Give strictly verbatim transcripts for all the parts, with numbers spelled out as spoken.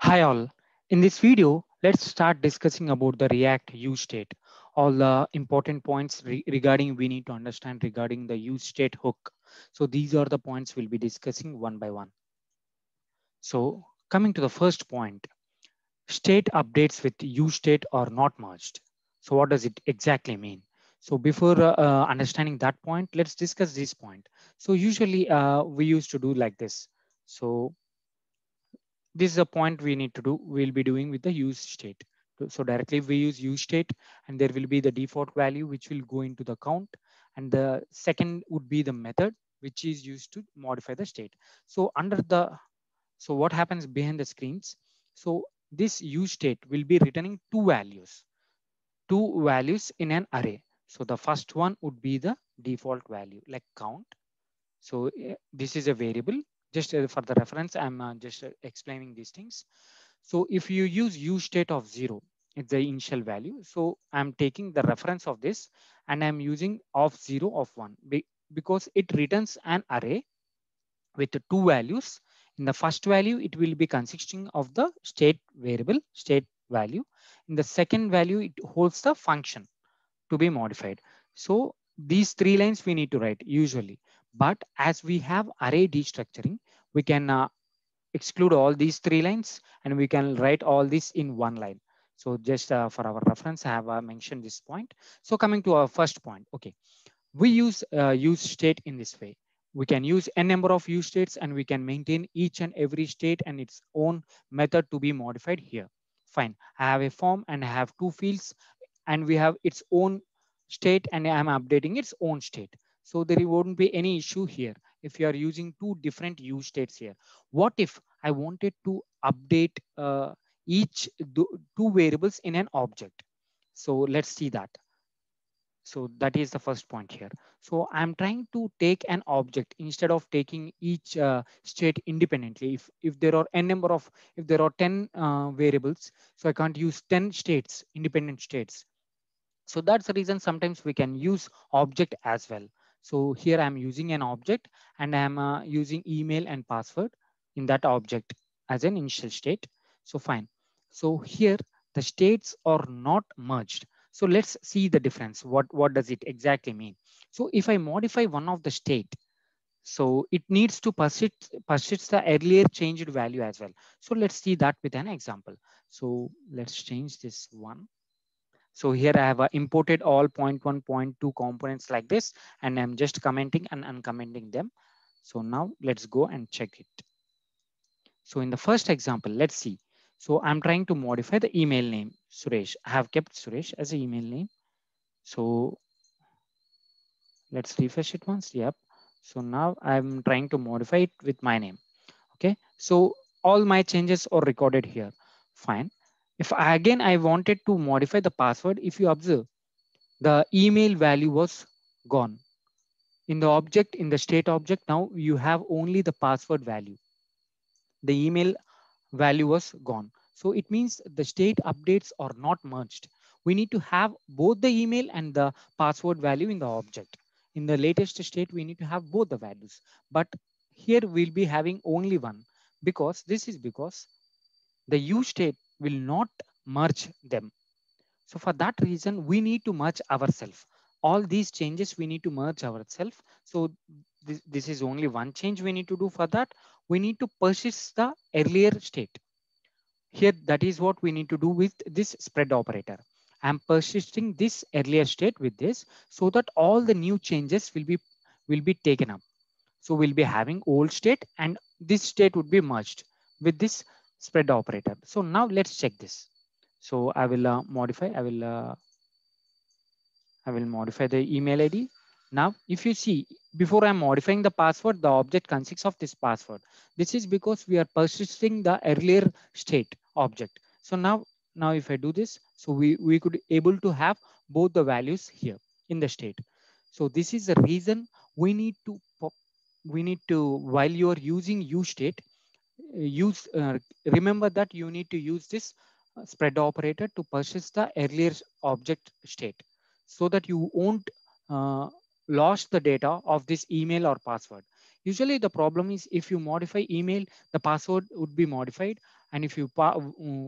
Hi all. In this video, let's start discussing about the React use state. All the important points re- regarding we need to understand regarding the use state hook. So these are the points we'll be discussing one by one. So coming to the first point, state updates with use state are not merged. So what does it exactly mean? So before uh, uh, understanding that point, let's discuss this point. So usually uh, we used to do like this. So this is a point we need to do. We'll be doing with the use state. So so directly we use use state and there will be the default value which will go into the count. And the second would be the method which is used to modify the state. So under the, so what happens behind the screens? So this use state will be returning two values, two values in an array. So the first one would be the default value like count. So eh, this is a variable. Just uh, for the reference, I'm uh, just uh, explaining these things. So if you use use state of zero, it's the initial value. So I'm taking the reference of this and I'm using of zero of one be- because it returns an array with the two values. In the first value, it will be consisting of the state variable, state value. In the second value, it holds the function to be modified. So these three lines we need to write usually. But as we have array destructuring, we can uh, exclude all these three lines and we can write all this in one line. So just uh, for our reference, I have uh, mentioned this point. So coming to our first point, okay, we use uh, use state in this way. We can use a number of use states and we can maintain each and every state and its own method to be modified here. Fine. I have a form and I have two fields and we have its own state and I'm updating its own state. So there won't be any issue here if you are using two different use states here. What if I wanted to update uh, each do- two variables in an object? So let's see that. So that is the first point here. So I'm trying to take an object instead of taking each uh, state independently. If, if there are n number of, if there are ten uh, variables, so I can't use ten states, independent states. So that's the reason sometimes we can use object as well. So here I'm using an object and I'm uh, using email and password in that object as an initial state. So fine. So here the states are not merged. So let's see the difference. What, what does it exactly mean? So if I modify one of the state, so it needs to persist, persist the earlier changed value as well. So let's see that with an example. So let's change this one. So here I have uh, imported all zero point one, zero point two components like this, and I'm just commenting and uncommenting them. So now let's go and check it. So in the first example, let's see. So I'm trying to modify the email name, Suresh. I have kept Suresh as an email name. So let's refresh it once. Yep. So now I'm trying to modify it with my name. Okay. So all my changes are recorded here. Fine. If I, again I wanted to modify the password, if you observe, the email value was gone. In the object, in the state object, now you have only the password value. The email value was gone. So it means the state updates are not merged. We need to have both the email and the password value in the object. In the latest state, we need to have both the values. But here we'll be having only one because this is because the use state will not merge them. So for that reason, we need to merge ourselves. All these changes we need to merge ourselves. So this, this is only one change we need to do for that. We need to persist the earlier state. Here, that is what we need to do with this spread operator. I'm persisting this earlier state with this so that all the new changes will be will be taken up. So we'll be having old state and this state would be merged with this spread operator. So now let's check this. So I will uh, modify, I will uh, I will modify the email I D. Now, if you see, before I'm modifying the password, the object consists of this password. This is because we are persisting the earlier state object. So now, now if I do this, so we, we could able to have both the values here in the state. So this is the reason we need to, we need to, while you are using use state, uh, use, uh, remember that you need to use this uh, spread operator to persist the earlier object state so that you won't uh, lose the data of this email or password. Usually the problem is if you modify email, the password would be modified, and if you pa uh,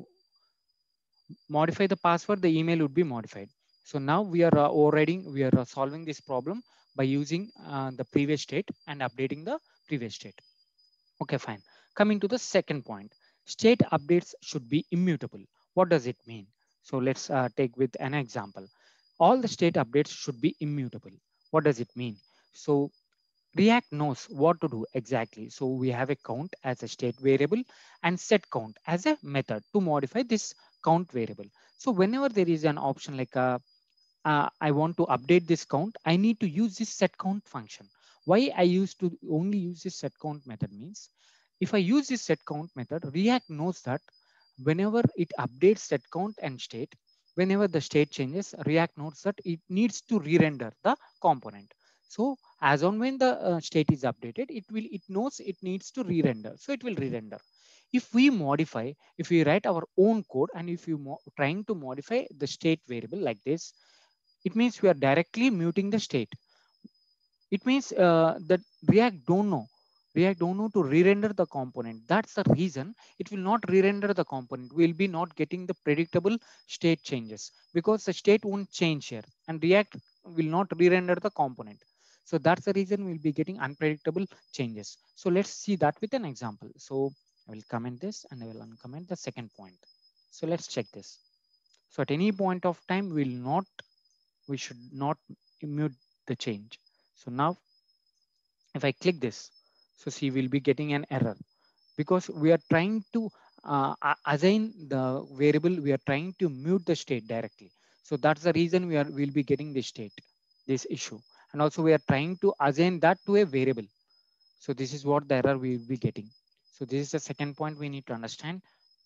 modify the password, the email would be modified. So now we are uh, overriding, we are uh, solving this problem by using uh, the previous state and updating the previous state. Okay, fine. Coming to the second point, state updates should be immutable. What does it mean? So let's uh, take with an example. All the state updates should be immutable. What does it mean? So React knows what to do exactly. So we have a count as a state variable and set count as a method to modify this count variable. So whenever there is an option like a uh, I want to update this count, I need to use this set count function. Why I used to only use this set count method means, if I use this set count method, React knows that whenever it updates set count and state, whenever the state changes, React knows that it needs to re-render the component. So as on when the uh, state is updated, it will it knows it needs to re-render. So it will re-render. If we modify, if we write our own code and if you mo trying to modify the state variable like this, it means we are directly muting the state. It means uh, that React don't know. React don't know to re-render the component. That's the reason it will not re-render the component. We'll be not getting the predictable state changes because the state won't change here and React will not re-render the component. So that's the reason we'll be getting unpredictable changes. So let's see that with an example. So I will comment this and I will uncomment the second point. So let's check this. So at any point of time, we'll not we should not mute the change. So now if I click this, so see we'll be getting an error because we are trying to uh, assign the variable, we are trying to mute the state directly. So that's the reason we are will be getting this state, this issue. And also we are trying to assign that to a variable. So this is what the error we will be getting. So this is the second point we need to understand.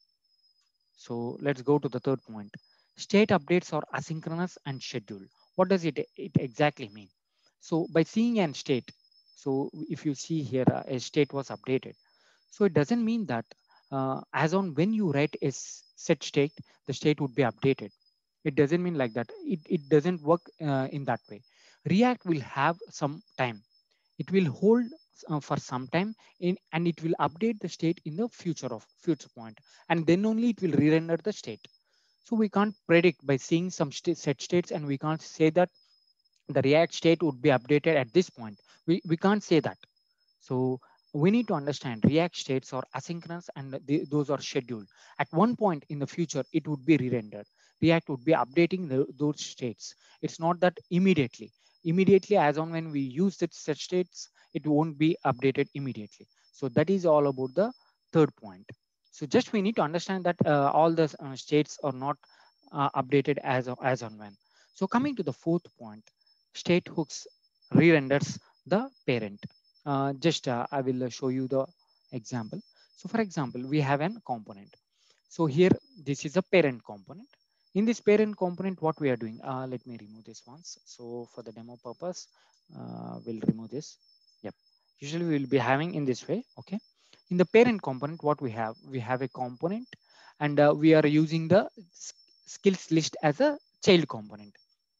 So let's go to the third point. State updates are asynchronous and scheduled. What does it, it exactly mean? So by seeing an state, so if you see here uh, a state was updated. So it doesn't mean that uh, as on when you write a set state, the state would be updated. It doesn't mean like that. It, it doesn't work uh, in that way. React will have some time. It will hold uh, for some time in, and it will update the state in the future of future point, and then only it will re-render the state. So we can't predict by seeing some st set states, and we can't say that the React state would be updated at this point. We, we can't say that. So we need to understand React states are asynchronous and they, those are scheduled. At one point in the future, it would be re-rendered. React would be updating the, those states. It's not that immediately. Immediately, as on when we use that set states, it won't be updated immediately. So that is all about the third point. So just we need to understand that uh, all the uh, states are not uh, updated as, as on when. So coming to the fourth point, state hooks re-renders the parent. Uh, just uh, I will uh, show you the example. So for example, we have an component. So here, this is a parent component. In this parent component, what we are doing, uh, let me remove this once. So for the demo purpose, uh, we'll remove this. Yep. Usually we'll be having in this way. Okay. In the parent component, what we have, we have a component and uh, we are using the skills list as a child component.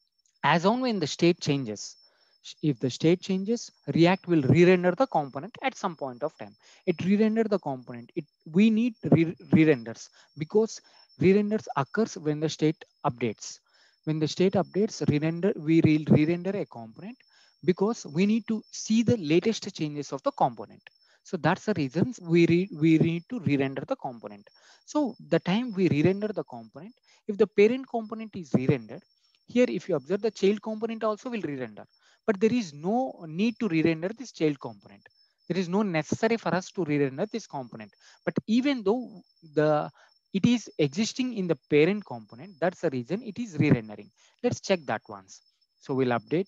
As on when the state changes, if the state changes, React will re-render the component at some point of time. It re-render the component. It we need re-renders because re-renders occurs when the state updates. When the state updates, re-render we re-render a component because we need to see the latest changes of the component. So that's the reason we re, we need to re-render the component. So the time we re-render the component, if the parent component is re-rendered, here, if you observe, the child component also will re-render, but there is no need to re-render this child component. There is no necessary for us to re-render this component. But even though the it is existing in the parent component, that's the reason it is re-rendering. Let's check that once. So we'll update.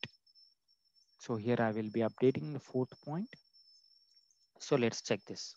So here I will be updating the fourth point. So let's check this.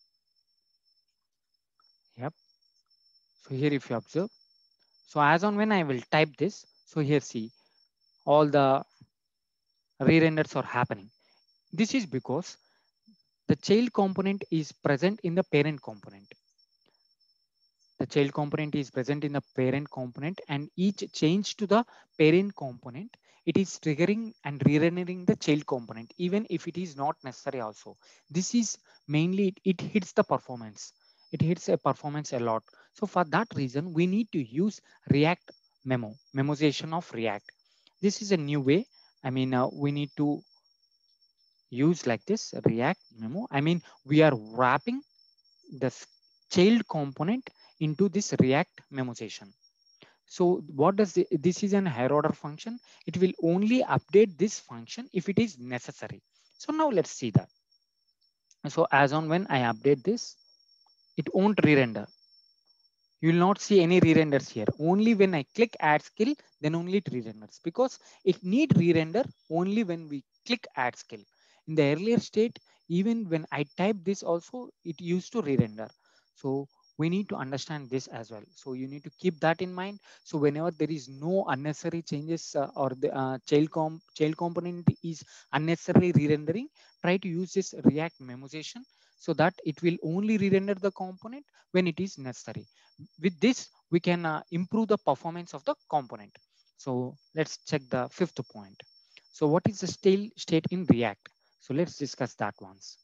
Yep. So here if you observe, so as on when I will type this, so here see all the re-renders are happening. This is because the child component is present in the parent component. The child component is present in the parent component, and each change to the parent component, it is triggering and re-rendering the child component, even if it is not necessary also. This is mainly, it, it hits the performance. It hits a performance a lot. So for that reason, we need to use React memo, memoization of React. This is a new way. I mean, uh, we need to use like this React memo. I mean, we are wrapping the child component into this React memoization. So what does the, this is an higher order function. It will only update this function if it is necessary. So now let's see that. So as on when I update this, it won't re-render. You will not see any re-renders here. Only when I click add skill, then only it re-renders, because it need re-render only when we click add skill. In the earlier state, even when I type this also, it used to re-render. So we need to understand this as well. So you need to keep that in mind. So whenever there is no unnecessary changes uh, or the uh, child, comp child component is unnecessarily re-rendering, try to use this React memoization so that it will only re-render the component when it is necessary. With this, we can uh, improve the performance of the component. So let's check the fifth point. So what is the stale state in React? So let's discuss that once.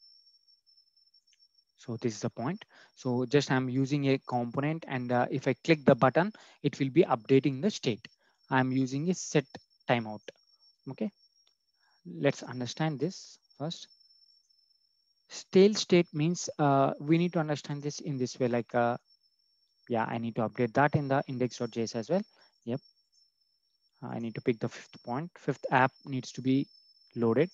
So this is the point. So just I'm using a component, and uh, if I click the button, it will be updating the state. I'm using a set timeout. Okay, let's understand this first. Stale state means uh, we need to understand this in this way, like uh, yeah, I need to update that in the index.js as well. Yep. I need to pick the fifth point. Fifth app needs to be loaded.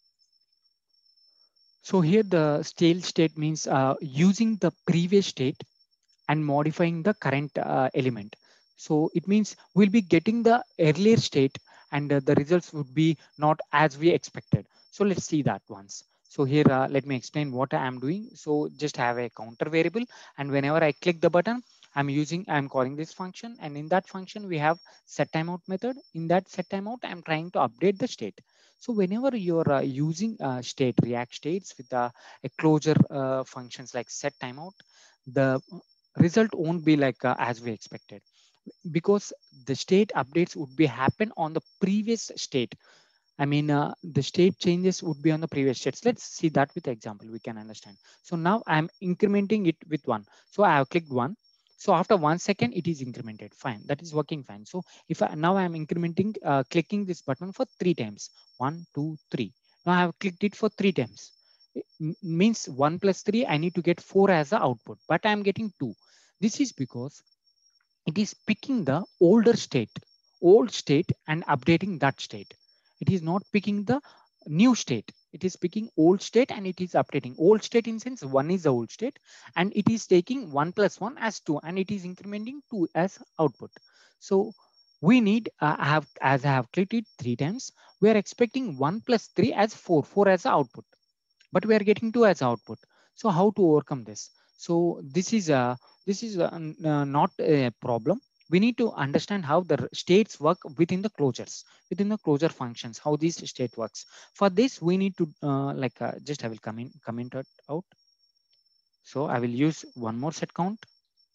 So here the stale state means uh, using the previous state and modifying the current uh, element. So it means we'll be getting the earlier state, and uh, the results would be not as we expected. So let's see that once. So here, uh, let me explain what I am doing. So just have a counter variable, and whenever I click the button, I'm using, I'm calling this function, and in that function we have set timeout method. In that set timeout, I'm trying to update the state. So whenever you're uh, using uh, state React states with uh, a closure uh, functions like set timeout, the result won't be like uh, as we expected, because the state updates would be happen on the previous state. I mean, uh, the state changes would be on the previous states. Let's see that with example, we can understand. So now I'm incrementing it with one. So I have clicked one. So after one second, it is incremented. Fine, that is working fine. So if I, now I'm incrementing, uh, clicking this button for three times, one, two, three. Now I have clicked it for three times. It means one plus three, I need to get four as the output, but I'm getting two. This is because it is picking the older state, old state, and updating that state. It is not picking the new state. It is picking old state and it is updating. Old state in sense one is the old state, and it is taking one plus one as two, and it is incrementing two as output. So we need, uh, I have, as I have clicked it three times, we are expecting one plus three as four, four as the output, but we are getting two as output. So how to overcome this? So this is a, this is a, uh, not a problem. We need to understand how the states work within the closures, within the closure functions, how this state works. For this, we need to uh, like uh, just I will come in, comment it out. So I will use one more set count.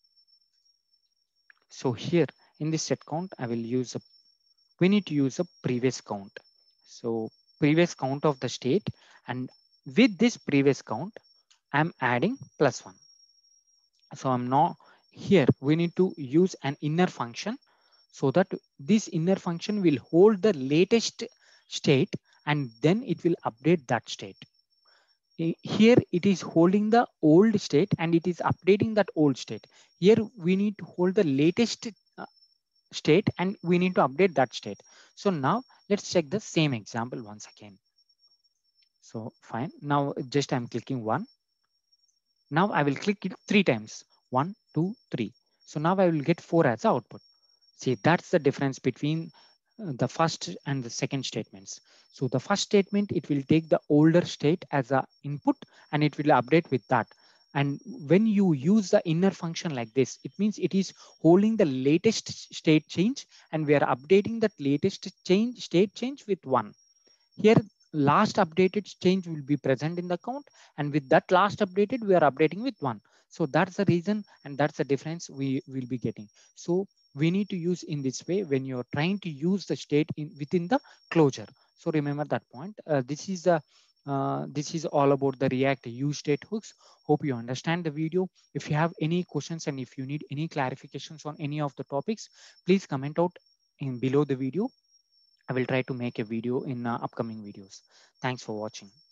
So here in this set count, I will use a, we need to use a previous count. So previous count of the state, and with this previous count, I'm adding plus one. So I'm not here. We need to use an inner function so that this inner function will hold the latest state, and then it will update that state. Here it is holding the old state and it is updating that old state. Here we need to hold the latest uh, state and we need to update that state. So now let's check the same example once again. So fine. Now just I'm clicking one. Now I will click it three times. One, two, three. So now I will get four as the output. See, that's the difference between uh, the first and the second statements. So the first statement, it will take the older state as a input and it will update with that. And when you use the inner function like this, it means it is holding the latest state change and we are updating that latest change state change with one. Here, last updated change will be present in the count, and with that last updated, we are updating with one. So that's the reason, and that's the difference we will be getting. So we need to use in this way when you're trying to use the state in within the closure. So remember that point. Uh, this is a uh, this is all about the React use state hooks. Hope you understand the video. If you have any questions and if you need any clarifications on any of the topics, please comment out in below the video. I will try to make a video in uh, upcoming videos. Thanks for watching.